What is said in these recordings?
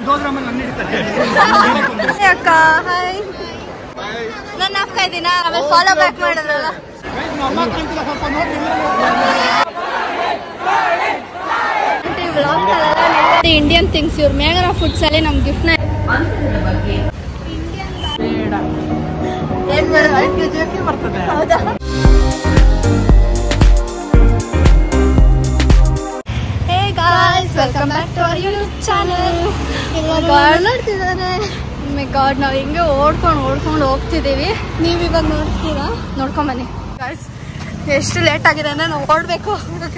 ಅಕ್ಕ ಹಾಯ್ ನನ್ನ ಅಕ್ಕ ಇದ್ದೀನ ಆಮೇಲೆ ಫಾಲೋ ಬ್ಯಾಕ್ ಮಾಡಿದ್ರಲ್ಲ ಇಂಡಿಯನ್ ಥಿಂಗ್ಸ್ ಇವ್ರು ಮೇಘನ ಫುಡ್ಸ್ ಅಲ್ಲಿ ನಮ್ ಗಿಫ್ಟ್ ನ welcome back to our YouTube channel. My God ನಾವು ಹಿಂಗೆ ಓಡ್ಕೊಂಡು ಹೋಗ್ತಿದ್ದೀವಿ. ನೀವು ಇವಾಗ ನೋಡ್ತೀರಾ? ನೋಡ್ಕೊಂಡ್ ಬನ್ನಿ ಗಾಯ್ಸ್. ಎಷ್ಟು ಲೇಟ್ ಆಗಿದೆ ಅಂದ್ರೆ ನಾವು ಓಡಬೇಕು.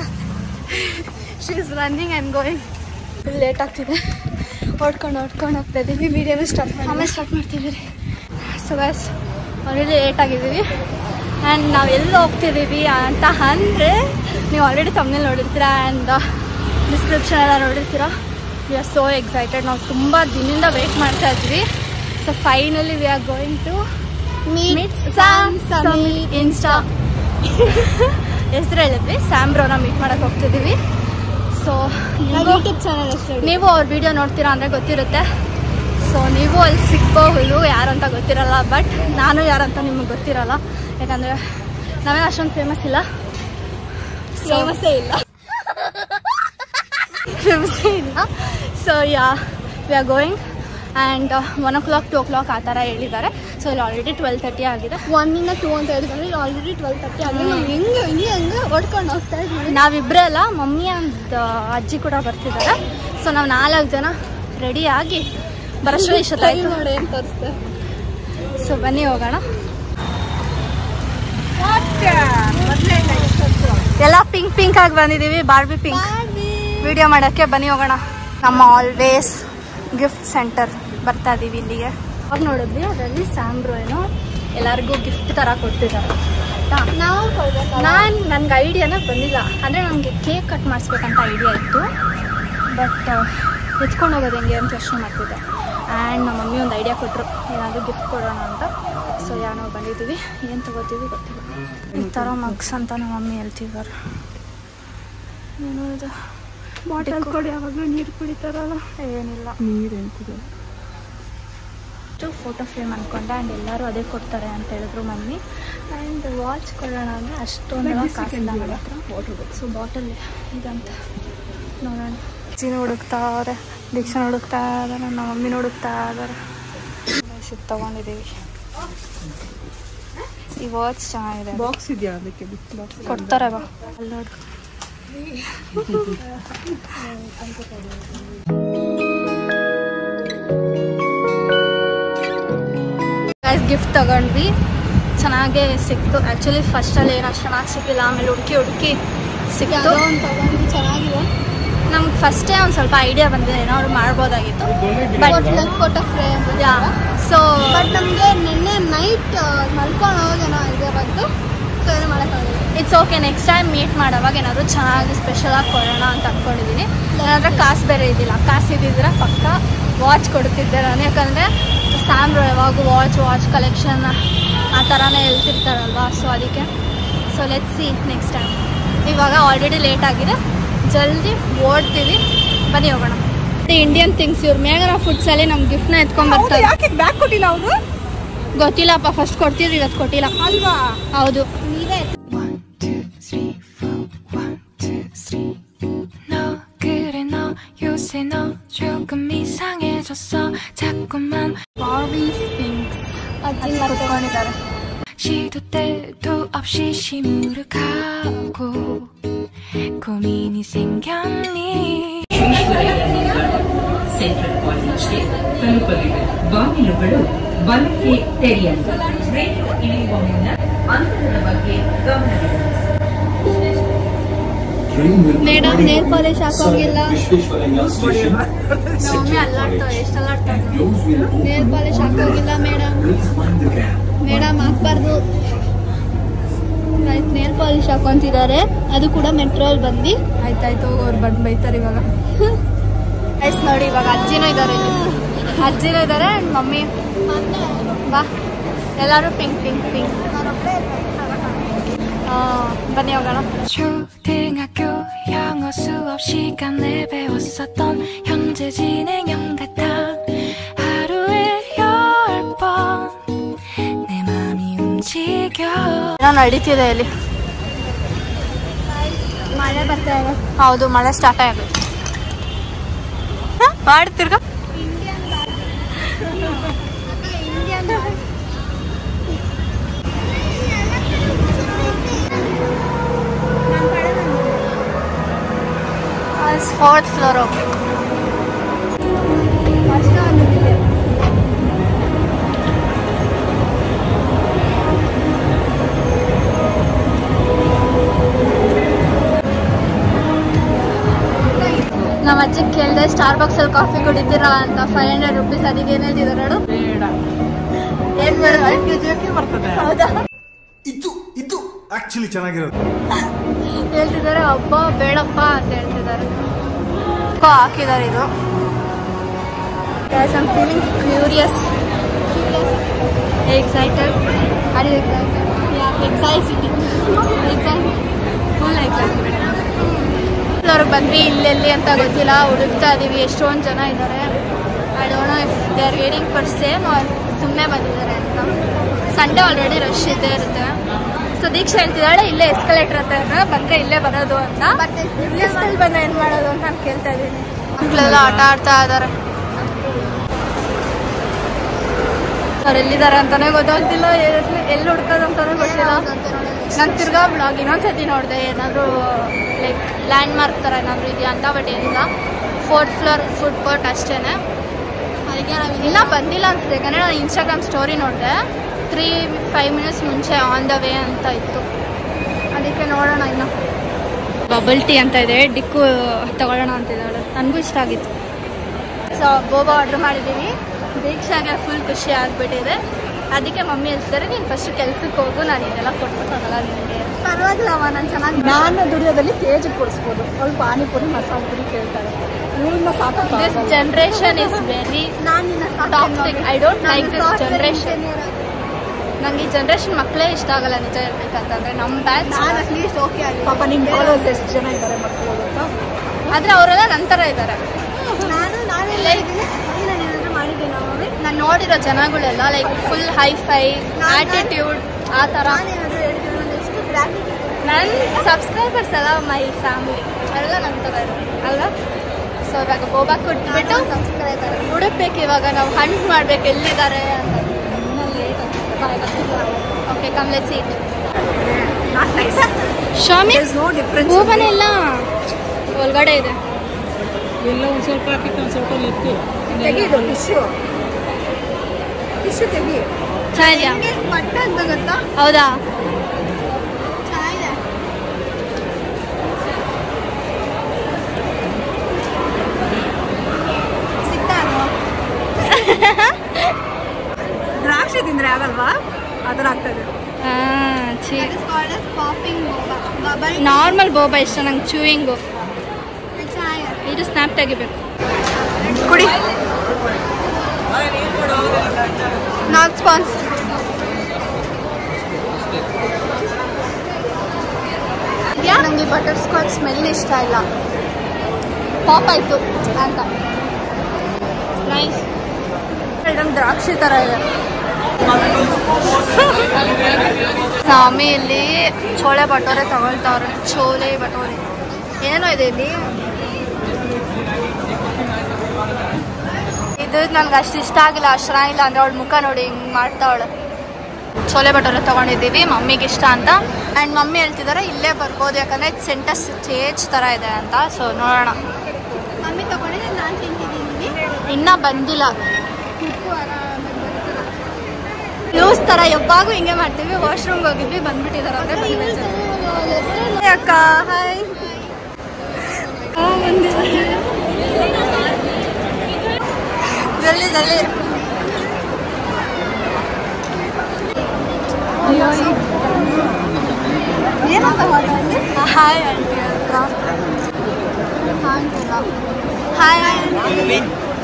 She is running and going. Late ಆಗ್ತಿದೆ. ಓಡ್ಕೊಂಡು ಹೋಗ್ತಾ ಇದ್ದೀವಿ. ವಿಡಿಯೋನ ಆಮೇಲೆ ಸ್ಟಾರ್ಟ್ ಮಾಡ್ತಿದ್ದೀವಿ. ಸೊ ಗಾಯ್ಸ್ ಆಲ್ರೆಡಿ ಲೇಟ್ ಆಗಿದ್ದೀವಿ ಆ್ಯಂಡ್ ನಾವು ಎಲ್ಲಿ ಹೋಗ್ತಿದ್ದೀವಿ ಅಂತ ಅಂದರೆ ನೀವು ಆಲ್ರೆಡಿ ತಮ್ಮನೇಲಿ ನೋಡಿರ್ತೀರಾ ಆ್ಯಂಡ್ ಡಿಸ್ಕ್ರಿಪ್ಷನ್ ಎಲ್ಲ ನೋಡಿರ್ತೀರಾ. We are so excited. ನಾವು ತುಂಬ ದಿನದಿಂದ ವೇಟ್ ಮಾಡ್ತಾ ಇದ್ವಿ. So finally we are going to meet Sam insta ಹೆಸರು ಹೇಳಿದ್ವಿ. ಸ್ಯಾಮ್ಬ್ರೋನ ಮೀಟ್ ಮಾಡಕ್ಕೆ ಹೋಗ್ತಿದ್ದೀವಿ. ಸೊ ಯೂಟ್ಯೂಬ್ ಚಾನಲ್ ಹೆಸರು ನೀವು ಅವ್ರ ವಿಡಿಯೋ ನೋಡ್ತೀರಾ ಅಂದರೆ ಗೊತ್ತಿರುತ್ತೆ. ಸೊ ನೀವು ಅಲ್ಲಿ ಸಿಗ್ಬಹುದು. ಯಾರಂತ ಗೊತ್ತಿರಲ್ಲ, ಬಟ್ ನಾನು ಯಾರಂತ ನಿಮಗೆ ಗೊತ್ತಿರಲ್ಲ. ಯಾಕಂದರೆ ನಾವೇನು ಅಷ್ಟೊಂದು ಫೇಮಸ್ ಇಲ್ಲ. ಫೇಮಸ್ಸೇ ಇಲ್ಲ. So yeah we are going and 1 o'clock 2 o'clock ಆ ಥರ ಹೇಳಿದ್ದಾರೆ. ಸೊ ಇಲ್ಲಿ ಆಲ್ರೆಡಿ 12:30 ಆಗಿದೆ. 1 to 2 ಅಂತ ಹೇಳಿದ್ದಾರೆ. ಇಲ್ಲಿ ಆಲ್ರೆಡಿ 12:30 ಆಗಿದೆ. ನಾವು ಹೆಂಗೆ ಹೊಡ್ಕೊಂಡು ಹೋಗ್ತಾ ಇದ್ದೀವಿ. ನಾವಿಬ್ಬರೇ ಅಲ್ಲ, ಮಮ್ಮಿ ಅಂಡ್ ಅಜ್ಜಿ ಕೂಡ ಬರ್ತಿದ್ದಾರೆ. ಸೊ ನಾವು 4 ಜನ ರೆಡಿಯಾಗಿ ಬರೋಷ್ಟು ಇಷ್ಟೊತ್ತಾಯ್ತು ನೋಡಿ ಏನು ತೋರಿಸ್ತೆ. ಸೊ ಬನ್ನಿ ಹೋಗೋಣ. ಎಲ್ಲ ಪಿಂಕ್ ಆಗಿ ಬಂದಿದ್ದೀವಿ. ಬಾರ್ಬಿ ಪಿಂಕ್ ವಿಡಿಯೋ ಮಾಡೋಕ್ಕೆ. ಬನ್ನಿ ಹೋಗೋಣ. ನಮ್ಮ ಆಲ್ವೇಸ್ ಗಿಫ್ಟ್ ಸೆಂಟರ್ ಬರ್ತಾ ಇದ್ದೀವಿ ಇಲ್ಲಿಗೆ. ಅವಾಗ ನೋಡಿದ್ವಿ ಅದರಲ್ಲಿ ಸ್ಯಾಮ್ಬ್ರೋ ಏನೋ ಎಲ್ಲರಿಗೂ ಗಿಫ್ಟ್ ಥರ ಕೊಡ್ತಿದ್ದಾರೆ ಆಯಿತಾ. ನನಗೆ ಐಡಿಯಾನ ಬಂದಿಲ್ಲ. ಅಂದರೆ ನನಗೆ ಕೇಕ್ ಕಟ್ ಮಾಡಿಸ್ಬೇಕಂತ ಐಡಿಯಾ ಇತ್ತು, ಬಟ್ ಎತ್ಕೊಂಡು ಹೋಗೋದು ಹೆಂಗೆ ಅಂತ ಯೋಚನೆ ಮಾಡ್ತಿದ್ದೆ. ಆ್ಯಂಡ್ ನಮ್ಮ ಮಮ್ಮಿ ಒಂದು ಐಡಿಯಾ ಕೊಟ್ಟರು, ಏನಾದರೂ ಗಿಫ್ಟ್ ಕೊಡೋಣ ಅಂತ. ಸೊ ನಾವು ಬಂದಿದ್ದೀವಿ. ಏನು ತೊಗೋತೀವಿ ಗೊತ್ತಿಲ್ಲ. ಈ ಥರ ಮಗ್ಸ್ ಅಂತ ನಮ್ಮ ಮಮ್ಮಿ ಹೇಳ್ತಿದ್ದಾರೆ. ಏನು ಇದು ಬಾಟಲ್ ಕೊಡಿ, ಯಾವಾಗಲೂ ನೀರು ಕುಡಿತಾರಲ್ಲ. ಏನಿಲ್ಲ, ನೀರೇನು ಕುಡಿಯೋದು. ಫೋಟೋ ಫ್ರೇಮ್ ಅಂದ್ಕೊಂಡೆ ಆ್ಯಂಡ್ ಎಲ್ಲರೂ ಅದೇ ಕೊಡ್ತಾರೆ ಅಂತ ಹೇಳಿದ್ರು ಮಮ್ಮಿ. ಆ್ಯಂಡ್ ವಾಚ್ ಕೊಡೋಣ ಅಂದರೆ ಅಷ್ಟೊಂದು ಕಾಸಿಲ್ಲ ನನ್ನ ಹತ್ರ. ಸೊ ಬಾಟಲ್ ಇದಂತ ನೋಡೋಣ. ಅಜ್ಜಿನೂ ಹುಡುಕ್ತಾ ಇದ್ದಾರೆ, ದೀಕ್ಷಾ ಹುಡುಕ್ತಾ ಇದ್ದಾರೆ, ನಮ್ಮ ಮಮ್ಮಿ ಹುಡುಕ್ತಾ ಇದ್ದಾರೆ. ತೊಗೊಂಡಿದ್ದೀವಿ. ಈ ವಾಚ್ ಚೆನ್ನಾಗಿದೆ. ಬಾಕ್ಸ್ ಇದೆಯಾ? ಅದಕ್ಕೆ ಕೊಡ್ತಾರೆ ಬಾ ಅಲ್ಲಿ ನೋಡು. ಗಿಫ್ಟ್ ತಗೊಂಡ್ವಿ. ಚೆನ್ನಾಗೇ ಸಿಕ್ತು. ಆ್ಯಕ್ಚುಲಿ ಫಸ್ಟಲ್ಲಿ ಏನು ಅಷ್ಟು ಚೆನ್ನಾಗಿ ಸಿಕ್ಕಿಲ್ಲ, ಆಮೇಲೆ ಹುಡುಕಿ ಸಿಕ್ತು. ಚೆನ್ನಾಗಿದೆ. ನಮ್ಗೆ ಫಸ್ಟೇ ಒಂದು ಸ್ವಲ್ಪ ಐಡಿಯಾ ಬಂದಿದೆ, ಏನಾದ್ರು ಮಾಡ್ಬೋದಾಗಿತ್ತು. ಬಟ್ ಫೋಟೋ ಫ್ರೇಮ್ ಯಾ. ಸೊ ಬಟ್ ನಮಗೆ ನಿನ್ನೆ ನೈಟ್ ಮಲ್ಕೊಂಡು ಹೋಗೋದೇನೋ ಐಡಿಯಾ ಬಂತು. ಸೊ ಏನು ಮಾಡೋಕ್ಕಾಗಲ್ಲ. It's okay. Next time meet ಮಾಡೋವಾಗ ಏನಾದರೂ ಚೆನ್ನಾಗಿ ಸ್ಪೆಷಲಾಗಿ ಕೊಡೋಣ ಅಂತ ಅಂದ್ಕೊಂಡಿದ್ದೀನಿ. ಏನಾದರೂ ಕಾಸು ಬೇರೆ ಇದ್ದಿಲ್ಲ. ಕಾಸು ಇದ್ದಿದ್ರೆ ಪಕ್ಕ ವಾಚ್ ಕೊಡ್ತಿದ್ದೆ ನಾನು. ಯಾಕಂದರೆ ಸ್ಯಾಮ್ಬ್ರೋ ಯಾವಾಗ ವಾಚ್ ಕಲೆಕ್ಷನ್ ಆ ಥರನೇ ಹೇಳ್ತಿರ್ತಾರಲ್ವ. ಸೊ ಅದಕ್ಕೆ. So let's see next time. ಇವಾಗ ಆಲ್ರೆಡಿ ಲೇಟ್ ಆಗಿದೆ, ಜಲ್ದಿ ಓಡ್ತೀವಿ. ಬನ್ನಿ ಹೋಗೋಣ. ಇಂಡಿಯನ್ ಥಿಂಗ್ಸ್ ಇವ್ರು ಮೇಘನ ಫುಡ್ಸ್ ಅಲ್ಲಿ ನಮ್ಮ ಗಿಫ್ಟ್ನ ಎತ್ಕೊಂಡ್ಬರ್ತಾರೆ. ಯಾಕೆ ಬ್ಯಾಗ್ ಕೊಟ್ಟಿಲ್ಲ ಅವರು? ಗೊತ್ತಿಲ್ಲಪ್ಪ. ಫಸ್ಟ್ ಕೊಡ್ತಿದ್ರು, ಇವತ್ತು ಕೊಟ್ಟಿಲ್ಲ ಅಲ್ವಾ? ಹೌದು. ನೀವೇ ಅಜ್ಜಿ ಕುತ್ಕೊಂಡಿದ್ದಾರೆ. 시도 때도 없이 시무룩하고 고민이 생겼니 ಸೆಂಟ್ರಲ್ ಕಾಲೇಜ್ಗೆ ತಲುಪಲಿದೆ. ಬಾಗಿಲುಗಳು ಬಲಕ್ಕೆ ತೆರೆಯಲು. ಟ್ರೈನ್ ಇಳಿಯುವ ಮುನ್ನ ಅಂತರದ ಬಗ್ಗೆ ಗಮನವಿದೆ. ಮೇಡಮ್ ನೇಲ್ ಪಾಲಿಶ್ ಹಾಕೋಂಗಿಲ್ಲ. ಮಮ್ಮಿ ಅಲ್ಲಾಡ್ತಾವೆ, ಎಷ್ಟು ಅಲ್ಲಾಡ್ತಾವೆ. ನೇಲ್ ಪಾಲಿಶ್ ಹಾಕೋಂಗಿಲ್ಲ ಮೇಡಮ್. ಮೇಡಮ್ ಹಾಕ್ಬಾರ್ದು. ನೇಲ್ ಪಾಲಿಶ್ ಹಾಕೊಂತಿದ್ದಾರೆ. ಅದು ಕೂಡ ಮೆಟ್ರೋಲ್ ಬಂದು. ಆಯ್ತಾಯ್ತು, ಅವ್ರು ಬಂದು ಬೈತಾರೆ ಇವಾಗ. ಆಯ್ತು ನೋಡಿ, ಇವಾಗ ಅಜ್ಜಿನೂ ಇದ್ದಾರೆ. ಅಜ್ಜಿನೂ ಇದ್ದಾರೆ, ಮಮ್ಮಿ. ಬಾ ಎಲ್ಲರೂ ಪಿಂಕ್ ಪಿಂಕ್ ಪಿಂಕ್. ಬನ್ನಿ ಹೋಗೋಣ. 초등학교 영어 수업 시간에 배웠었던 현재 진행형 같아 ನಡೀತಿದೆ ಇಲ್ಲಿ. ಮಳೆ ಬರ್ತಾ ಇದೆ. ಹೌದು, ಮಳೆ ಸ್ಟಾರ್ಟ್ ಆಗಿದೆ. ಮಾಡ್ತಿರ್ಗ ಫೋರ್ತ್ ಫ್ಲೋರ್. ನಮ್ಮ ಅಜ್ಜಿಗೆ ಕೇಳಿದೆ ಸ್ಟಾರ್ ಬಾಕ್ಸ್ ಅಲ್ಲಿ ಕಾಫಿ ಕುಡಿತೀರಾ ಅಂತ. 500 rupees. ಅದಕ್ಕೆ ಏನ್ ಹೇಳ್ತಿದ್ದಾರೆ ನೋಡು. ಏನ್ ಬರ್ತದೆ. ಹೌದಾ, ಇದು ಆಕ್ಚುಲಿ ಚೆನ್ನಾಗಿರೋದು. ಹೇಳ್ತಿದ್ದಾರೆ ಹಬ್ಬ ಬೇಡಪ್ಪ ಅಂತ ಹೇಳ್ತಿದ್ದಾರೆ. ಹಾಕಿದ್ದಾರೆ ಇದು. I am feeling curious, excited. Are you excited? Full excitement. ಅವ್ರಿಗೆ ಬಂದ್ವಿ, ಇಲ್ಲೆಲ್ಲಿ ಅಂತ ಗೊತ್ತಿಲ್ಲ, ಹುಡುಕ್ತಾ ಇದೀವಿ. ಎಷ್ಟೊಂದು ಜನ ಇದ್ದಾರೆ. I don't know if they are waiting for same or ಸುಮ್ಮನೆ ಬಂದಿದ್ದಾರೆ ಅಂತ. ಸಂಡೇ ಆಲ್ರೆಡಿ ರಶ್ ಇದ್ದೇ ಇರುತ್ತೆ. ಸೊ ದೀಕ್ಷಾ ಹೇಳ್ತಿದ್ದಾಳೆ ಇಲ್ಲೇ ಎಸ್ಕಲೇಟರ್ ಹತ್ರ ಬಂದರೆ ಇಲ್ಲೇ ಬರೋದು ಅಂತ. ಲಿಫ್ಟಲ್ಲಿ ಬಂದು ಏನು ಮಾಡೋದು ಅಂತ ನಾನು ಕೇಳ್ತಾ ಇದ್ದೀನಿ. ಮಕ್ಕಳೆಲ್ಲ ಆಟ ಆಡ್ತಾ ಇದ್ದಾರೆ. ಅವ್ರು ಎಲ್ಲಿದ್ದಾರೆ ಅಂತಾನೆ ಗೊತ್ತಾಗ್ತಿಲ್ಲ, ಎಲ್ಲಿ ಹುಡ್ಕೋದು ಅಂತಾನೆ ಗೊತ್ತಿಲ್ಲ. ನಾನು ತಿರ್ಗಾ ಬ್ಲಾಗ್ ಇನ್ನೊಂದ್ಸತಿ ನೋಡಿದೆ, ಏನಾದರೂ ಲೈಕ್ ಲ್ಯಾಂಡ್ ಮಾರ್ಕ್ ಥರ ಏನಾದರೂ ಇದೆಯಾ ಅಂತ. ಬಟ್ ಏನಿಲ್ಲ, 4th floor ಫುಡ್ ಕೋರ್ಟ್ ಅಷ್ಟೇ. ಅದಕ್ಕೆ ನಾವು ಇನ್ನೂ ಬಂದಿಲ್ಲ ಅನ್ಸುತ್ತೆ, ಯಾಕಂದರೆ ನಾನು ಇನ್ಸ್ಟಾಗ್ರಾಮ್ ಸ್ಟೋರಿ ನೋಡಿದೆ 3-5 minutes ಮುಂಚೆ ಆನ್ ದ ವೇ ಅಂತ ಇತ್ತು. ಅದಕ್ಕೆ ನೋಡೋಣ. ಇನ್ನು ಬಬಲ್ ಟೀ ಅಂತ ಇದೆ, ಡಿಕ್ಕು ತಗೊಳ್ಳೋಣ ಅಂತಿದ್ದಾಳೆ. ನನಗೂ ಇಷ್ಟ ಆಗಿತ್ತು. ಸೊ ಬೋಬಾ ಆರ್ಡ್ರ್ ಮಾಡಿದ್ದೀವಿ. ದೀಕ್ಷಾಗೆ ಫುಲ್ ಖುಷಿ ಆಗಿಬಿಟ್ಟಿದೆ. ಅದಕ್ಕೆ ಮಮ್ಮಿ ಹೇಳ್ತಾರೆ ನೀನು ಫಸ್ಟ್ ಕೆಲ್ಸಕ್ಕೆ ಹೋಗು, ನಾನು ಇದೆಲ್ಲ ಕೊಡ್ಸೋಕ್ಕಾಗಲ್ಲ ನಿನಗೆ. ಪರವಾಗಿಲ್ಲವ, ನಾನು ಚೆನ್ನಾಗಿ ನಾನು ದುಡಿಯೋದಲ್ಲಿ ತೇಜಿಗೆ ಕೊಡಿಸ್ಬೋದು. ಅವಳು ಪಾನಿಪುರಿ ಮಸಾಲೆ ಪುರಿ ಕೇಳ್ತಾಳೆ. ಇವಳನ್ನ ಸಾಕು. This generation is very toxic. I don't like this generation. ನಂಗೆ ಈ ಜನರೇಷನ್ ಮಕ್ಕಳೇ ಇಷ್ಟ ಆಗಲ್ಲ ನಿಜ ಹೇಳ್ಬೇಕಂತಂದ್ರೆ. ನಮ್ಮ ಬ್ಯಾಚ್ ನಾನು ಅಟ್ಲೀಸ್ಟ್ ಓಕೆ ಆಗಿ. ಪಾಪ ನಿಮ್ಮ ಫಾಲೋವರ್ಸ್ ಎಷ್ಟು ಜನ ಇದ್ದಾರೆ ಮಕ್ಕಳು ಅಂತ. ಆದರೆ ಅವರೆಲ್ಲ ನಂತರ ಇದ್ದಾರೆ. ನಾನೆಲ್ಲ ಇದ್ದೀನಿ, ಏನಾದ್ರು ಮಾಡಿದ್ದೀನಿ. ನಾನು ನೋಡಿರೋ ಜನಗಳೆಲ್ಲ ಲೈಕ್ ಫುಲ್ ಹೈ-ಫೈ ಆಟಿಟ್ಯೂಡ್ ಆ ಥರ. ನನ್ನ ಸಬ್ಸ್ಕ್ರೈಬರ್ಸ್ ಎಲ್ಲ ಮೈ ಫ್ಯಾಮಿಲಿ ಅವರೆಲ್ಲ ನನ್ನ ಥರ ಇರೋದು ಅಲ್ವಾ. ಸೊ ಇವಾಗ ಬೋಬಾ ಕೊಟ್ಬಿಟ್ಟು ಹುಡುಕ್ಬೇಕು. ಇವಾಗ ನಾವು ಹಂಟ್ ಮಾಡ್ಬೇಕು ಎಲ್ಲಿದ್ದಾರೆ ಅಂತ. Okay, come let's eat. ಶಾಮಿ ಬೋಬಾನೇ ಇಲ್ಲ, ಒಳಗಡೆ ಇದೆ. ಎಲ್ಲ ಒಂದು ಸ್ವಲ್ಪ ಹಾಕಿತ್ತು, ಒಂದು ಸ್ವಲ್ಪ ಲೆತ್ತು. ತೆಗೀದು ಟಿಶ್ಯೂ ತೆಗಿ. ಚೆನ್ನಾಗಿದೆಯಾ? ಬಟ್ಟೆ ಅಂತ ಗೊತ್ತಾ? ಹೌದಾ? ಚೆನ್ನಾಗಿದೆ. ಸಿಗ್ತಾ ದ್ರಾಕ್ಷಿ ತಿಂದ್ರೆ ಆಗಲ್ವಾ? ಆ ಥರ ಆಗ್ತದೆ. ನಾರ್ಮಲ್ ಬೋಬಾ ಇಷ್ಟ ನಂಗೆ. ಚೂಯಿಂಗು ಇದು ಸ್ನ್ಯಾಪ್ ತೆಗಿಬೇಕು. ಕುಡಿ. Not sponsored. ನನಗೆ ಬಟರ್ ಸ್ಕಾಚ್ ಸ್ಮೆಲ್ ಇಷ್ಟ ಇಲ್ಲ. ಪಾಪ್ ಆಯಿತು ಅಂತ. ನೈಸ್. ದ್ರಾಕ್ಷಿ ಥರ ಇದೆ. ಸ್ವಾಮಿ ಇಲ್ಲಿ ಚೋಳೆ ಭಟೋರೆ ತಗೊಳ್ತಾವ್ರೆ. ಚೋಲೆ ಭಟೋರೆ ಏನೇನೋ ಇದೆ ಇಲ್ಲಿ. ಇದು ನನಗೆ ಅಷ್ಟು ಇಷ್ಟ ಆಗಿಲ್ಲ, ಅಷ್ಟು ಚೆನ್ನಾಗಿಲ್ಲ. ಅಂದರೆ ಅವಳ ಮುಖ ನೋಡಿ ಹಿಂಗೆ ಮಾಡ್ತಾವಳೆ. ಚೋಲೆ ಭಟೋರೆ ತೊಗೊಂಡಿದ್ದೀವಿ ಮಮ್ಮಿಗೆ ಇಷ್ಟ ಅಂತ. ಆ್ಯಂಡ್ ಮಮ್ಮಿ ಹೇಳ್ತಿದ್ದಾರೆ ಇಲ್ಲೇ ಬರ್ಬೋದು, ಯಾಕಂದರೆ ಇದು ಸೆಂಟರ್ ಸ್ಟೇಜ್ ಥರ ಇದೆ ಅಂತ. ಸೊ ನೋಡೋಣ. ಮಮ್ಮಿ ತಗೊಂಡಿದ್ದೆ, ನಾನು ತಿಂತಿದ್ದೀನಿ. ಇನ್ನೂ ಬಂದಿಲ್ಲ. ನ್ಯೂಸ್ ಥರ ಯಾವಾಗೂ ಹಿಂಗೆ ಮಾಡ್ತೀವಿ. ವಾಶ್ರೂಮ್ಗೆ ಹೋಗಿದ್ವಿ, ಬಂದ್ಬಿಟ್ಟಿದ್ದಾರೆ ಅಂದರೆ ಅಕ್ಕ. ಹಾಯ್. ಜಲ್ದಿ ಜಲ್ದಿ. ಹಾಯ್ ಆಂಟಿ ಅಂತ. Hi aunty.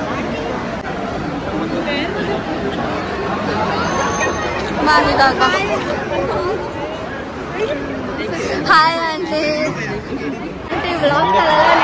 ಮಾಡಿದಾಗ ಹಾಯ್ ಆಂಟಿ. ಆಂಟಿ ವ್ಲಾಗ್ಸ್ ಅಲ್ಲ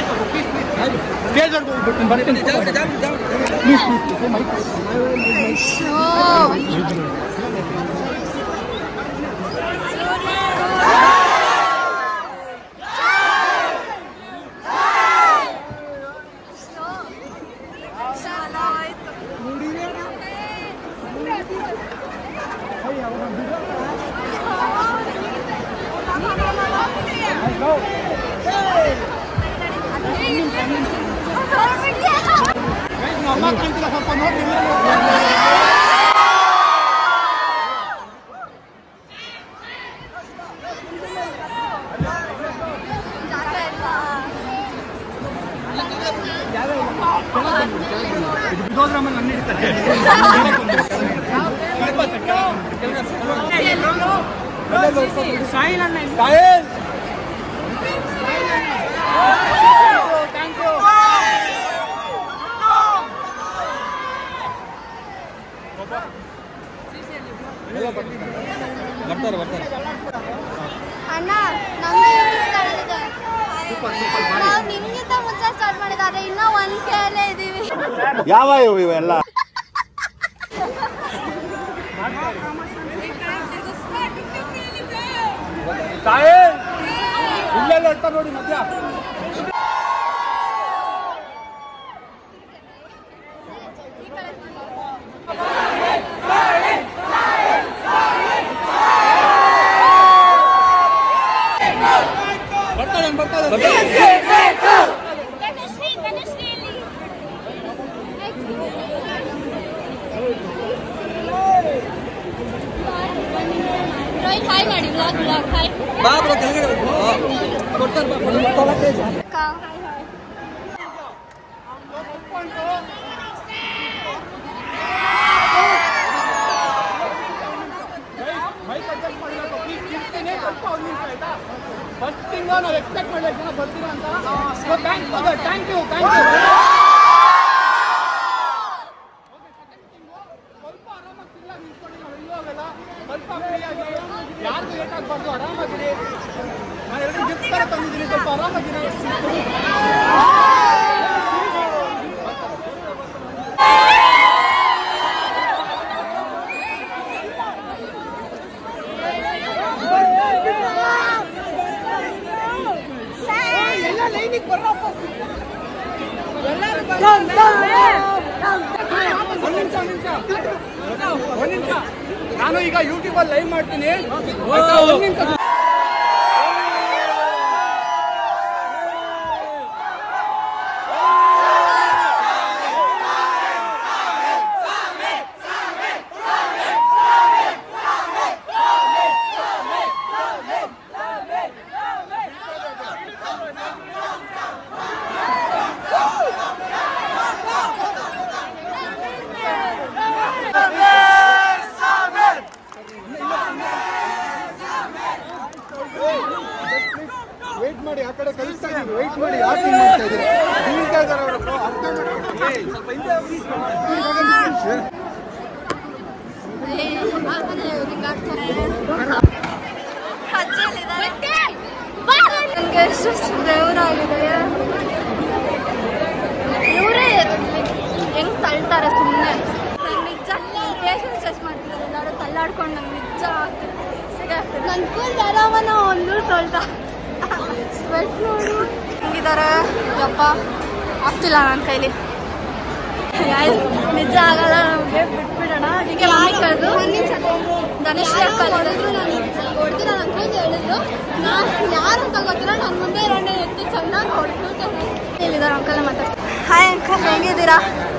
ಅಣ್ಣ ನಮ್ಗೆ ನಾವು ನಿಮ್ಗಿಂತ ಮುಂಚೆ ಸ್ಟಾರ್ಟ್ ಮಾಡಿದ್ದಾರೆ ಇನ್ನೂ 1K ಅಲ್ಲೇ ಇದೀವಿ. ಯಾವ ಇವೆಲ್ಲ ಇಲ್ಲೆಲ್ಲ ಇರ್ತಾರೆ ನೋಡಿ ಮಧ್ಯ. ಹಾಯ್ ಮಾಡಿ ವ್ಲಾಗ್ ಹಾಯ್ ಫಸ್ಟ್ ಥಿಂಗ್ ನಾವು ಎಕ್ಸ್ಪೆಕ್ಟ್ ಮಾಡಬೇಕು ಜನ ಬರ್ತೀರಾ ಅಂತ. ಥ್ಯಾಂಕ್ ಯು ಸ್ವಲ್ಪ ಆರಾಮಾಗಿ ತಿರ್ಗಾಗಿ ನಿಂತ್ಕೊಂಡು ನಾವು ಎಲ್ಲೂ ಹೋಗಲ್ಲ. ಸ್ವಲ್ಪ ಫ್ರೀಯಾಗಿ ಯಾರಿಗೂ ಲೇಟ್ ಆಗಬಾರ್ದು, ಆರಾಮಾಗಿರಿ. ನಾನು ಎರಡು ಗಿಫ್ಟ್ ಥರ ತಂದಿದ್ದೀನಿ, ಸ್ವಲ್ಪ ಆರಾಮಾಗಿರಿ. ಒಂದ್ ನಿಮಿಷ ನಾನು ಈಗ ಯೂಟ್ಯೂಬ್ ಅಲ್ಲಿ ಲೈವ್ ಮಾಡ್ತೀನಿ. ಒಂದ್ ನಿಮಿಷ ವೇಟ್ ಮಾಡಿ, ಆ ಕಡೆ ಕಳಿಸ್ತಾ ಇದೀವಿ. ವೇಟ್ ಮಾಡಿ, ಯಾಕೆ ಮಾಡ್ತಾ ಇದ್ದೀರಿ? ಬೀಳ್ತಾ ಇದ್ದಾರೆ ಅವರು. ಅರ್ಥ ಮಾಡಿ ಸ್ವಲ್ಪ ಹಿಂದೆ ಹೋಗಿ. ನನಗೆ ಎಷ್ಟು ದೇವರಾಗಿದೆ. ಇವರೇ ಹೆಂಗ್ ತಳ್ತಾರೆ ಸುಮ್ಮನೆ. ನಿಜ ರೇಷನ್ ಸ್ಟ್ರೆಚ್ ಮಾಡ್ತಿದ್ದಾರೆ ಎಲ್ಲರೂ ತಳ್ಳಾಡ್ಕೊಂಡು. ನಂಗೆ ನಿಜ ಸಿಗಾಗ್ತದೆ. ನನ್ನ ಕೂಲ್ ಆರಾಮನ ಒಂದು ಸ್ವಲ್ಪ ಸ್ವೆಟ್ ನೋಡು ಹೆಂಗಿದ್ದಾರೆ. ಯಪ್ಪ ಆಗ್ತಿಲ್ಲ ನನ್ನ ಕೈಲಿ. ನಿಜ ಆಗಲ್ಲ ನಮಗೆ, ಬಿಟ್ಬಿಡೋಣ. ಅದಕ್ಕೆ ಮಮ್ಮಿ ಕಳೆದು ಧನುಶ್ರೀ ಅಕ್ಕ ಹೊಡೆದ್ರು. ನಾನು ಹೊಡೆದಿಲ್ಲ ನನ್ನ ಕೈಲಿ ಹೇಳಿದ್ರು. ನಾನು ಯಾರು ಅಂತ ಗೊತ್ತಿಲ್ಲ. ನನ್ನ ಮುಂದೆ ಎರಡನೇ ಎತ್ತು ಚೆನ್ನಾಗಿ ಹೊಡೆದು ಇಲ್ಲಿದ್ದಾರೆ. ಅಂಕಲ್ ಮಾತಾಡ್ತಾರೆ. ಹಾಯ್ ಅಂಕಲ್, ಹೆಂಗಿದ್ದೀರಾ?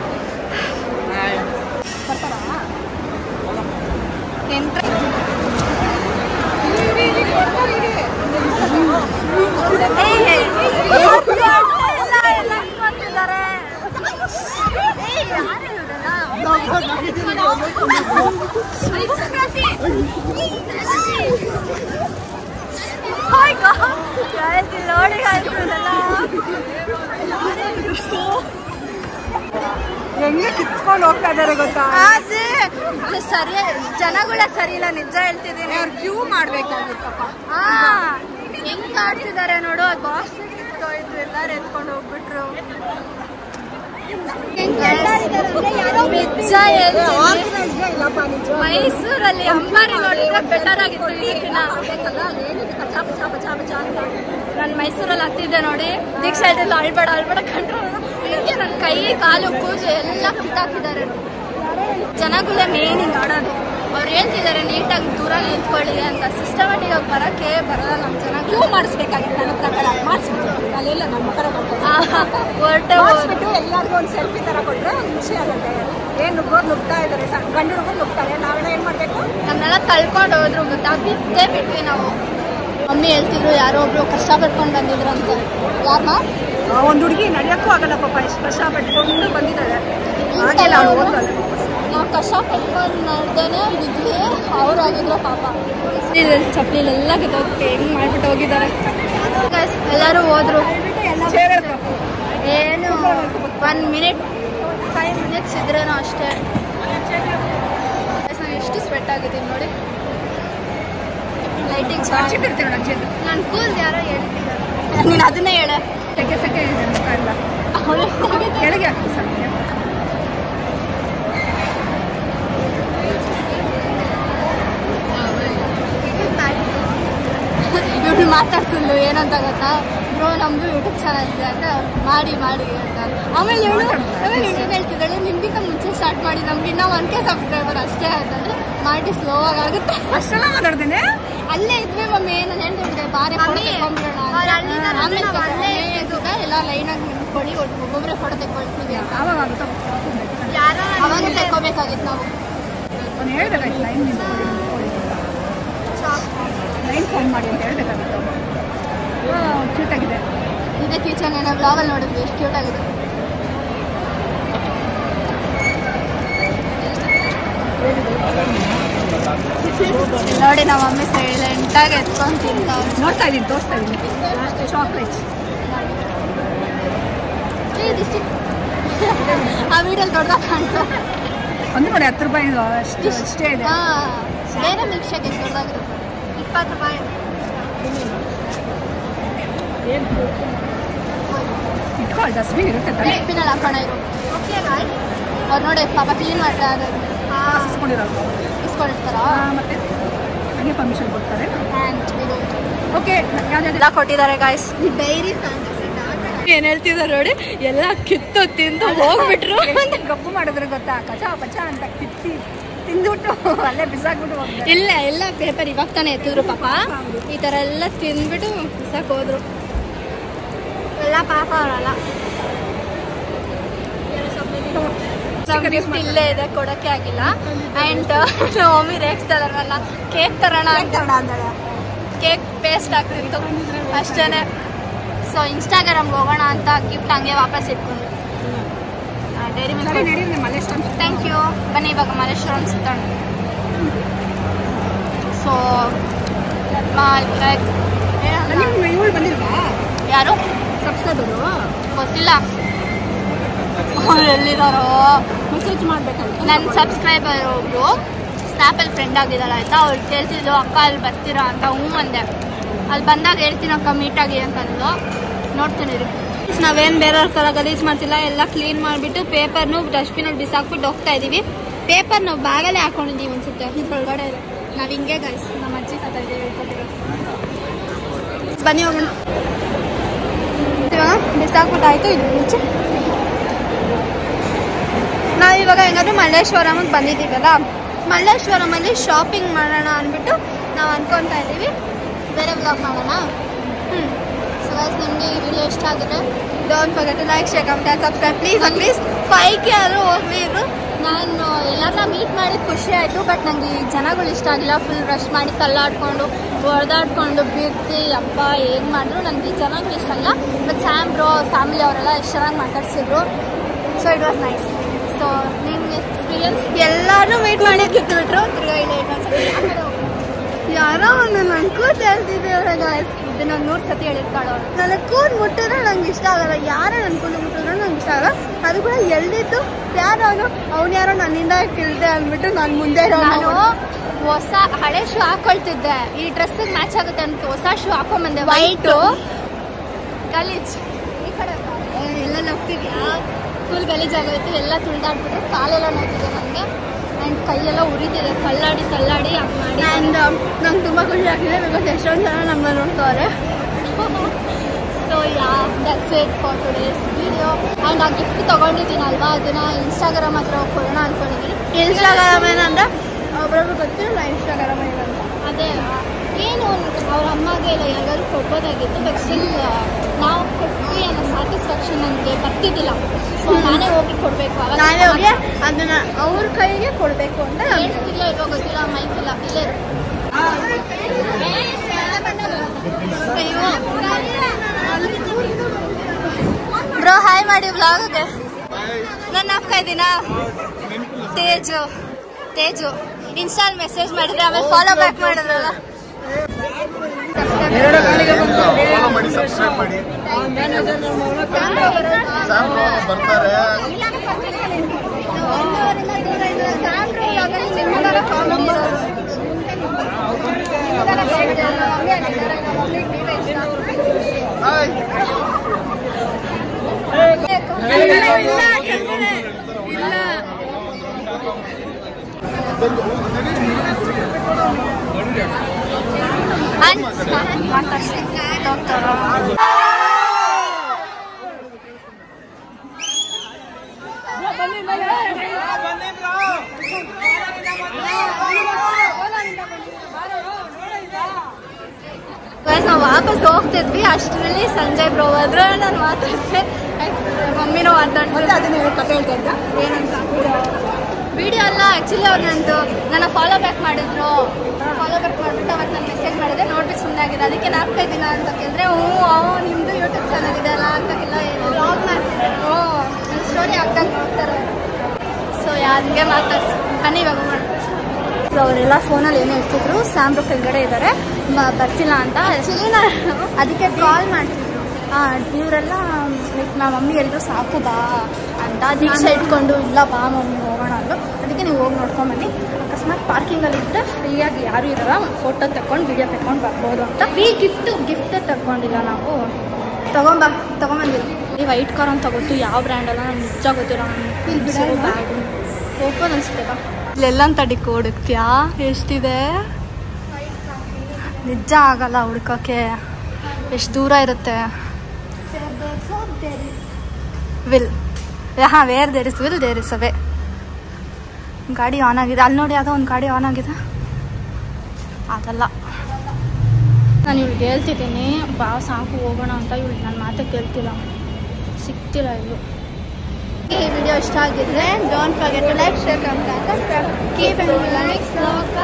ನೋಡಿ ಹೆಂಗೆ ಕಿತ್ಕೊಂಡು ಹೋಗ್ತಾ ಇದಾರೆ ಗೊತ್ತಾ? ಸರಿ, ಜನಗಳ ಸರಿ ಇಲ್ಲ, ನಿಜ ಹೇಳ್ತಿದ್ದೀನಿ. ಅವ್ರು ಕ್ಯೂ ಮಾಡ್ಬೇಕಾಗಿತ್ತಪ್ಪ. ಹೆಂಗ್ ಕಾಡ್ತಿದ್ದಾರೆ ನೋಡು. ಅದು ಬಾಸ್ ಎಲ್ಲಾರು ಎತ್ಕೊಂಡು ಹೋಗ್ಬಿಟ್ರು. ಮೈಸೂರಲ್ಲಿ ಅಂಬಾರಿ ನೋಡಿದ್ರೆ ಬೆಟರ್ ಆಗಿತ್ತು ಇದಕ್ಕಿಂತ. ನಾನು ಮೈಸೂರಲ್ಲಿ ಹತ್ತಿದ್ದೆ ನೋಡಿ, ದೀಕ್ಷಾ ಇದೆಲ್ಲ ಅಳ್ಬೇಡ ಕಂಡ್ರು ಹಿಂಗೆ ನನ್ನ ಕೈ ಕಾಲು ಕೂಜು ಎಲ್ಲ ಕಿತ್ತಾಕಿದ್ದಾರೆ. ಜನಗಳೇ ಮೇನ್ ಹಿಂಗೆ ಆಡೋದು. ಅವ್ರು ಹೇಳ್ತಿದ್ದಾರೆ ನೀಟಾಗಿ ದೂರ ನಿಂತ್ಕೊಳ್ಳಿ ಅಂತ. ಸಿಸ್ಟಮೆಟಿಕ್ ಆಗಿ ಬರೋಕ್ಕೆ ಬರಲ್ಲ ನಮ್ಮ ಜನ. ಕ್ಯೂ ಮಾಡಿಸ್ಬೇಕಾಗಿತ್ತು ನನ್ನ ಪ್ರಕಾರ. ಮಾಡಿಸ್ಬಿಟ್ಟು ಅಲ್ಲೆಲ್ಲ ನಮ್ಮ ಥರ ಹೊರಟು ಎಲ್ಲರಿಗೂ ಒಂದು ಸೆಲ್ಫಿ ಥರ ಕೊಟ್ಟರೆ ಒಂದು ಖುಷಿ ಆಗುತ್ತೆ. ಏನು ನುಗ್ತಾ ಇದ್ದಾರೆ, ಗಂಡು ಹುಡುಗರು ನುಗ್ತಾರೆ, ನಾವೆಲ್ಲ ಏನು ಮಾಡಬೇಕು? ನಮ್ಮನ್ನೆಲ್ಲ ತಳ್ಕೊಂಡು ಹೋದ್ರು ಗೊತ್ತಾ, ಬಿತ್ತೇ ಬಿಟ್ವಿ ನಾವು. ಮಮ್ಮಿ ಹೇಳ್ತಿದ್ರು ಯಾರೋ ಒಬ್ರು ಕಷ್ಟ ಪಡ್ಕೊಂಡು ಬಂದಿದ್ರು ಅಂತ. ಯಾರನ್ನ? ಒಂದು ಹುಡುಗಿ ನಡೆಯೋಕ್ಕೂ ಆಗಲ್ಲ ಪಾಪ, ಎಷ್ಟು ಕಷ್ಟ ಪಟ್ಕೊಂಡು ಬಂದಿದ್ದಾರೆ. ನಾವು ಕಷ್ಟ ಪಟ್ಕೊಂಡು ನಡೆದೇನೆ ಬಿದ್ವಿ, ಅವ್ರು ಆಗಿದ್ರು ಪಾಪ. ಚಪ್ಪಲಿಲೆಲ್ಲ ಕಿತ್ತೋಗ್ತಿ ಹೆಂಗ್ ಮಾಡ್ಬಿಟ್ಟು ಹೋಗಿದ್ದಾರೆ. ಎಲ್ಲರೂ ಹೋದ್ರು. ಏನು 1 ಮಿನಿಟ್ 5 ಮಿನಿಟ್ಸ್ ಇದ್ರೇನೋ ಅಷ್ಟೇ. ನಾನು ಎಷ್ಟು ಸ್ವೆಟ್ ಆಗಿದ್ದೀನಿ ನೋಡಿ. ಲೈಟಿಂಗ್ ನಾನು ಕೂಲ್ ಯಾರೋ ಹೇಳ್ತಿದ್ದಾರೆ. ನೀನು ಅದನ್ನೇ ಹೇಳ. ಕೆಳಗೆ ಹಾಕಿ ಸಾಧ್ಯ. ಇವ್ರು ಮಾತಾಡ್ತಿದ್ಲು ಏನಂತ ಗೊತ್ತಾ, ಬ್ರೋ ನಮ್ದು ಯೂಟ್ಯೂಬ್ ಚಾನಲ್ ಇದೆ ಅಂತ ಮಾಡಿ ಅಂತ. ಆಮೇಲೆ ಇವಳು ಹೇಳ್ತಿದ್ದಾಳೆ ನಿಮ್ಗಿಂತ ಮುಂಚೆ ಸ್ಟಾರ್ಟ್ ಮಾಡಿ, ನಮ್ಗೆ ಇನ್ನೂ 1K ಸಬ್ಸ್ಕ್ರೈಬರ್ ಅಷ್ಟೇ ಅಂತಂದ್ರೆ ಮಾಡಿ ಸ್ಲೋ ಆಗುತ್ತೆ. ಅಷ್ಟೆಲ್ಲ ಮಾತಾಡ್ತೇನೆ. ಅಲ್ಲೇ ಇದ್ವಿ ಮಮ್ಮಿ, ನಾನು ಹೇಳ್ತಿದ್ದೆ ಬಾರಿ ಎಲ್ಲ ಲೈನಾಗಿ ನಿಂತ್ಕೊಳ್ಳಿ, ಒಬ್ಬೊಬ್ಬರೇ ಫೋಟೋ ತೆಕ್ಕೊಳ್ತೀವಿ ಅಂತ. ಅವಾಗ ತೆಕ್ಕೋಬೇಕಾಗಿತ್ತು ನಾವು. ಲೈನ್ ಫೋನ್ ಮಾಡಿ ಅಂತ ಹೇಳ್ಬೇಕಾಗಿತ್ತು. ಕ್ಯೂಟ್ ಆಗಿದೆ. ಇದೇ ಕಿಚನ್ ಏನೋ ಬ್ಲಾಗಲ್ಲಿ ನೋಡಿದ್ವಿ, ಎಷ್ಟು ಕ್ಯೂಟ್ ಆಗಿದೆ. ನೋಡಿ ನಮ್ಮ ಮಮ್ಮಿ ಸೈಲೆಂಟಾಗಿ ಎತ್ಕೊಂಡು ತಿಂತಾವ್ರು. ನೋಡ್ತಾ ಇದ್ದೀನಿ, ತೋರಿಸ್ತಾ ಇದ್ದೀನಿ. ಚಾಕ್ಲೇಟ್ಸ್ ಆ ವಿಡಿಯೋಲಿ ದೊಡ್ಡದಾಗ ಕಾಣ್ತು. ಒಂದು ನೋಡಿ 10 ರೂಪಾಯಿ ಅಷ್ಟೇ ಇದೆ. ಬೇರೆ ಮಿಲ್ಕ್ ಶೇಕ್ ಎಷ್ಟು ದೊಡ್ಡದಾಗಿರುತ್ತೆ? 20 ರೂಪಾಯಿ. ಇಟ್ಕೊಳ್ಳಿ, ಡಸ್ಟ್ಬಿನ್ ಇರುತ್ತೆ. ಡಸ್ಟ್ಬಿನಲ್ಲಿ ಹಾಕೋಣ ಇರು. ಓಕೆ ಗಾಯ್ಸ್, ಅವ್ರು ನೋಡಿ ಪಾಪ ಕ್ಲೀನ್ ಮಾಡ್ತಾರೆ. ಇಸ್ಕೊಂಡಿರ್ತಾರ ಮತ್ತೆ ಹಾಗೆ ಪರ್ಮಿಷನ್ ಕೊಡ್ತಾರೆ. ಓಕೆ ಯಾವ್ದೆಲ್ಲ ಕೊಟ್ಟಿದ್ದಾರೆ ಗಾಯ್ಸ್. ಡೈರಿ ಏನ್ ಹೇಳ್ತಿದ್ದಾರೆ ನೋಡಿ, ಎಲ್ಲ ಕಿತ್ತು ತಿಂದು ಹೋಗ್ಬಿಟ್ರು. ಗಪ್ಪು ಮಾಡಿದ್ರೆ ಗೊತ್ತಾ, ಕಚ ಪಚ ಅಂತ ಕಿತ್ತಿ ತಿಂದ್ಬಿಟ್ಟು ಅಲ್ಲೇ ಬಿಸಾಕ್ಬಿಟ್ಟು ಹೋಗ್ತಾರೆ. ಇಲ್ಲ ಎಲ್ಲ ಪೇಪರ್ ಇವಾಗ ತಾನೇ ಎತ್ತಿದ್ರು ಪಾಪ. ಈ ಥರ ಎಲ್ಲ ತಿಂದ್ಬಿಟ್ಟು ಬಿಸಾಕ್ ಹೋದ್ರು ಎಲ್ಲ ಪಾಪ ಅವರಲ್ಲ. ಗಿಫ್ಟ್ ಇಲ್ಲೇ ಇದೆ, ಕೊಡೋಕ್ಕೆ ಆಗಿಲ್ಲ. ಆ್ಯಂಡ್ ಮಮ್ಮಿ ರೇಗಿಸ್ತಾರಲ್ಲ, ಕೇಕ್ ತರೋಣ ಅಂತಾಳೆ. ಕೇಕ್ ಪೇಸ್ಟ್ ಆಗ್ತಿತ್ತು ಅಷ್ಟೇ. ಸೊ ಇನ್ಸ್ಟಾಗ್ರಾಮ್ಗೆ ಹೋಗೋಣ ಅಂತ ಗಿಫ್ಟ್ ಹಂಗೆ ವಾಪಸ್ ಇಟ್ಕೊಂಡು ಡೈರಿ ಮಿಲ್ಕ್. Thank you. ಬನ್ನಿ ಇವಾಗ ಮಲ್ಲೇಶ್ವರಂ ಸುತ್ತೋಣ. ಸೊ ಯಾರು ಸಬ್ಸ್ಕ್ರೈಬರು ಗೊತ್ತಿಲ್ಲ, ಅವ್ರು ಎಲ್ಲಿದ್ದಾರೋ ಮೆಸೇಜ್ ಮಾಡ್ಬೇಕಂತ. ನನ್ನ ಸಬ್ಸ್ಕ್ರೈಬರ್ ಒಬ್ರು ಸ್ನ್ಯಾಪಲ್ಲಿ ಫ್ರೆಂಡ್ ಆಗಿದ್ದಾಳೆ ಆಯ್ತಾ. ಅವ್ರು ಕೇಳ್ತಿದ್ರು ಅಕ್ಕ ಅಲ್ಲಿ ಬರ್ತೀರಾ ಅಂತ. ಹ್ಞೂ ಅಂದೆ. ಅಲ್ಲಿ ಬಂದಾಗ ಹೇಳ್ತೀನಿ ಅಕ್ಕ ಮೀಟಾಗಿ ಅಂತಂದು. ನೋಡ್ತೀನಿ ರೀ. ನಾವೇನು ಬೇರೆಯವ್ರ ಥರ ಗಲೀಜು ಮಾಡ್ತಿಲ್ಲ, ಎಲ್ಲ ಕ್ಲೀನ್ ಮಾಡಿಬಿಟ್ಟು ಪೇಪರ್ನು ಡಸ್ಟ್ಬಿನಲ್ಲಿ ಬಿಸಾಕ್ಬಿಟ್ಟು ಹೋಗ್ತಾ ಇದ್ದೀವಿ. ಪೇಪರ್ ನಾವು ಬ್ಯಾಗಲ್ಲೇ ಹಾಕೊಂಡಿದ್ದೀವಿ ಅನ್ಸುತ್ತೆ, ಇದ್ರೊಳಗಡೆ ಇದೆ. ನಾವು ಹಿಂಗೆ ಗಾಯ್ಸ್ ನಮ್ಮ ಅಜ್ಜಿ ತಾತ ಇದೆ ಹೇಳ್ಕೊಟ್ಟಿರೋ. ಬನ್ನಿ ಹೋಗೋಣ. ಇವಾಗ ಬಿಸಾಕ್ಬಿಟ್ಟಾಯ್ತು. ಇದು ಮುಂಚೆ ನಾವಿವಾಗ ಹೆಂಗಾದ್ರೂ ಮಲ್ಲೇಶ್ವರಮಿಗೆ ಬಂದಿದ್ದೀವಲ್ಲ, ಮಲ್ಲೇಶ್ವರಮಲ್ಲಿ ಶಾಪಿಂಗ್ ಮಾಡೋಣ ಅಂದ್ಬಿಟ್ಟು ನಾವು ಅಂದ್ಕೊತಾ ಇದ್ದೀವಿ. ಬೇರೆ ಬ್ಲಾಗ್ ಮಾಡೋಣ. ಸೊ ಗೈಸ್, ನಿಮಗೆ ಈ ವಿಡಿಯೋ ಇಷ್ಟ ಆಗಿದೆ, don't forget to like, share, comment, subscribe please. At least 5K ಆದರೂ ಹೋಗಲಿ ಇವರು. ನಾನು ಎಲ್ಲರನ್ನ ಮೀಟ್ ಮಾಡಿದ ಖುಷಿ ಆಯಿತು, ಬಟ್ ನನಗೆ ಈ ಜನಗಳು ಇಷ್ಟ ಆಗಿಲ್ಲ. ಫುಲ್ ರಶ್ ಮಾಡಿ ತಳ್ಳಾಡ್ಕೊಂಡು ಹೊಡೆದಾಡ್ಕೊಂಡು ಬಿರ್ತಿ ಅಪ್ಪ ಹೇಗೆ ಮಾಡಿದ್ರು ನನಗೆ ಈ ಜನಗಳು ಇಷ್ಟ ಆಗಿಲ್ಲ. ಬಟ್ ಸ್ಯಾಮ್ ಬ್ರೋ ಫ್ಯಾಮಿಲಿ ಅವರೆಲ್ಲ ಎಷ್ಟು ಚೆನ್ನಾಗಿ ಮಾತಾಡ್ಸಿದ್ರು. So it was nice. So ನಿಮ್ಗೆ ಎಕ್ಸ್ಪೀರಿಯನ್ಸ್ ಎಲ್ಲರೂ ಮೀಟ್ ಮಾಡಿ ಕಿತ್ಬಿಟ್ರು. ತಿರ್ಗಾ ಇಲ್ಲ ಯಾರೋ ಒಂದು ನನ್ನ ಕೂತ್ ಹೇಳ್ತಿದ್ದೇವ್ರೆ ಗಾಯ್ಸ್. ಇದು ನಾನು 100 ಸತಿ ಹೇಳಿರ್ತಾಳವ್ರು. ನನಗೆ ಕೂತ್ ಮುಟ್ಟಿದ್ರೆ ನಂಗೆ ಇಷ್ಟ ಆಗಲ್ಲ. ಯಾರೋ ನನ್ನ ಕೂತ್ ಮುಟ್ಟಿದ್ರೆ ನಂಗೆ ಇಷ್ಟ ಆಗಲ್ಲ. ಅದು ಕೂಡ ಎಲ್ದಿತ್ತು ಯಾರೋ ಅವ್ನು ಯಾರೋ ನನ್ನಿಂದ ಕಿಲ್ದೆ ಅಂದ್ಬಿಟ್ಟು ನಾನು ಮುಂದೆ ನಾನು ಹೊಸ ಹಳೆ ಶೂ ಹಾಕೊಳ್ತಿದ್ದೆ. ಈ ಡ್ರೆಸ್ಸಿಗೆ ಮ್ಯಾಚ್ ಆಗುತ್ತೆ ಅಂತ ಹೊಸ ಶೂ ಹಾಕೊಂಬಂದೆ, ವೈಟು ಗಲೀಜ್. ಫುಲ್ ಗಲೀಜಾಗೋಯ್ತು, ಎಲ್ಲ ತುಳಿದಾಡ್ಬಿಟ್ರೆ ಕಾಲೆಲ್ಲ ನೋಡ್ತಿದೆ ನನಗೆ ಆ್ಯಂಡ್ ಕೈಯೆಲ್ಲ ಉರಿತಿದೆ ತಳ್ಳಾಡಿ ತಳ್ಳಾಡಿ ಹಂಗೆ ಮಾಡಿ. ಆ್ಯಂಡ್ ನಂಗೆ ತುಂಬ ಖುಷಿ ಆಗಿದೆ ಬಿಕಾಸ್ ಎಷ್ಟೊಂದು ಜನ ನಮ್ಮನ್ನ ನೋಡ್ತಾರೆ. So ya that's it for today's video. And ಆ ಗಿಫ್ಟ್ ತೊಗೊಂಡಿದ್ದೀನಲ್ವಾ ಅದನ್ನು ಇನ್ಸ್ಟಾಗ್ರಾಮ್ ಹತ್ರ ಕೊಡೋಣ ಅಂದ್ಕೊಂಡಿದ್ದೀನಿ. ಇನ್ಸ್ಟಾಗ್ರಾಮ್ ಏನಂದರೆ ಒಬ್ಬರೊಬ್ರು ಗೊತ್ತಿರಲ್ಲ ಇನ್ಸ್ಟಾಗ್ರಾಮ್ ಏನಂತ. ಅದೇ ಏನು ಅವ್ರ ಅಮ್ಮಗೆ ಇಲ್ಲ ಯಾರಿಗಾದ್ರು ಕೊಡ್ಬೋದಾಗಿತ್ತು, ಬಟ್ ಸ್ಟಿಲ್ ನಾವು ಕೊಟ್ವಿ ಅನ್ನೋ ಸ್ಯಾಟಿಸ್ಫ್ಯಾಕ್ಷನ್ ನನಗೆ ಬರ್ತಿದ್ದಿಲ್ಲ. ಸೊ ನಾನೇ ಹೋಗಿ ಕೊಡಬೇಕು, ನಾನೇ ಹೋಗಿ ಅದನ್ನು ಅವ್ರ ಕೈಗೆ ಕೊಡಬೇಕು ಅಂತ. ಇಲ್ಲ ಇವಾಗ ಗೊತ್ತಿಲ್ಲ, ಮೈಕಿಲ್ಲ ಇಲ್ಲೇ ಬ್ರೋ ಹಾಯ್ ಮಾಡಿ ವ್ಲಾಗ್ಗೆ. ನಾನು ಹಾಕ್ತಾ ಇದ್ದೀನಾ ತೇಜು ಇನ್ಸ್ಟಾಲ್ ಮೆಸೇಜ್ ಮಾಡಿದ್ರೆ ಆಮೇಲೆ ಫಾಲೋ ಬ್ಯಾಕ್ ಮಾಡಿದ್ರಲ್ಲ. ನಾವು ವಾಪಸ್ ಹೋಗ್ತಿದ್ವಿ, ಅಷ್ಟರಲ್ಲಿ ಸಂಜಯ್ ಬ್ರೋ ಆದ್ರೆ ನಾನು ಮಾತಾಡ್ತೆ, ಮಮ್ಮಿನೂ ಮಾತಾಡ್ತಾರೆ. ಅದನ್ನ ಕತೆ ಹೇಳ್ತಾ ಇದ್ದ ಏನಂತ ವಿಡಿಯೋ ಅಲ್ಲ ಆ್ಯಕ್ಚುಲಿ ಅವ್ರು ನನ್ನ ಫಾಲೋ ಬ್ಯಾಕ್ ಮಾಡಿದ್ರು. ಫಾಲೋ ಬ್ಯಾಕ್ ಮಾಡಿಬಿಟ್ಟು ಅವತ್ತು ನಾನು ಮೆಸೇಜ್ ಮಾಡಿದೆ, ನೋಡ್ಬಿಟ್ಟು ಸುಮ್ಮನೆ ಆಗಿದೆ. ಅದಕ್ಕೆ ನಾಲ್ಕೇ ದಿನ ಅಂತ ಕೇಳಿದ್ರೆ ನಿಮ್ಮದು ಯೂಟ್ಯೂಬ್ ಚಾನಲ್ ಇದೆ ಅಲ್ಲ ಅಂತಾಗೆಲ್ಲ ವ್ಲಾಗ್ ಮಾಡ್ತಿದ್ದೆ. ಸ್ಟೋರಿ ಹಾಕ್ದಾಗ ನೋಡ್ತಾರೆ. ಸೊ ಯಾರಿಗೆ ಮಾತಾಡ್ಸಿ ಬನ್ನಿ ಇವಾಗ ಮಾಡ್ತಾರೆ. ಸೊ ಅವರೆಲ್ಲ ಫೋನಲ್ಲಿ ಏನು ಹೇಳ್ತಿದ್ರು, ಸ್ಯಾಮ್ರು ಕೆಳಗಡೆ ಇದ್ದಾರೆ ಬರ್ತಿಲ್ಲ ಅಂತ. ಆ್ಯಕ್ಚುಲಿ ನಾನು ಅದಕ್ಕೆ ಕಾಲ್ ಮಾಡ್ತಿದ್ರು. ಇವರೆಲ್ಲ ಲೈಕ್ ನಮ್ಮ ಮಮ್ಮಿ ಎಲ್ಲರೂ ಸಾಕು ಬಾ ಅಂತ ದೀಕ್ಷೆ ಇಟ್ಕೊಂಡು, ಇಲ್ಲ ಬಾ ಮಮ್ಮಿ ಹೋಗೋಣ ಅಂದರು. ಅದಕ್ಕೆ ನೀವು ಹೋಗಿ ನೋಡ್ಕೊಂಬನ್ನಿ. ಅಕಸ್ಮಾತ್ ಪಾರ್ಕಿಂಗಲ್ಲಿ ಇದ್ದರೆ ಫ್ರೀಯಾಗಿ ಯಾರು ಇರಲ್ಲ, ಫೋಟೋ ತಗೊಂಡು ವಿಡಿಯೋ ತಗೊಂಡು ಬರ್ಬೋದು ಅಂತ. ಗಿಫ್ಟ್ ತಗೊಂಡಿಲ್ಲ ನಾವು, ತಗೊಂಬಂದಿಲ್ಲ. ಈ ವೈಟ್ ಕಾರ್ ಅಂತ ಗೊತ್ತು, ಯಾವ ಬ್ರ್ಯಾಂಡಲ್ಲ ನಂಗೆ ನಿಜ ಗೊತ್ತಿಲ್ಲ. ಇಲ್ಲಿ ಬ್ಯಾಡು ಓಪನ್ ಅನಿಸುತ್ತೆ ಬಾ. ಇಲ್ಲೆಲ್ಲಂತ ಡಿಕ್ ಹುಡುಕ್ತೀಯಾ? ಎಷ್ಟಿದೆ ನಿಜ ಆಗಲ್ಲ ಹುಡ್ಕೋಕ್ಕೆ, ಎಷ್ಟು ದೂರ ಇರುತ್ತೆ. Will where there is will there is a way. ಗಾಡಿ ಆನ್ ಆಗಿದೆ, ಅಲ್ಲಿ ನೋಡಿ ಯಾವುದೋ ಒಂದು ಗಾಡಿ ಆನ್ ಆಗಿದೆ, ಅದಲ್ಲ. ನಾನು ಇವ್ಳಿಗೆ ಹೇಳ್ತಿದ್ದೀನಿ ಬಾ ಸಾಕು ಹೋಗೋಣ ಅಂತ, ಇವಳು ನನ್ನ ಮಾತೆ ಕೇಳ್ತಿಲ್ಲ, ಸಿಗ್ತಿಲ್ಲ ಇವಳು. ಈ ವಿಡಿಯೋ ಇಷ್ಟ ಆಗಿದ್ರೆ don't forget to like, share, comment, subscribe. Keep and next vlog.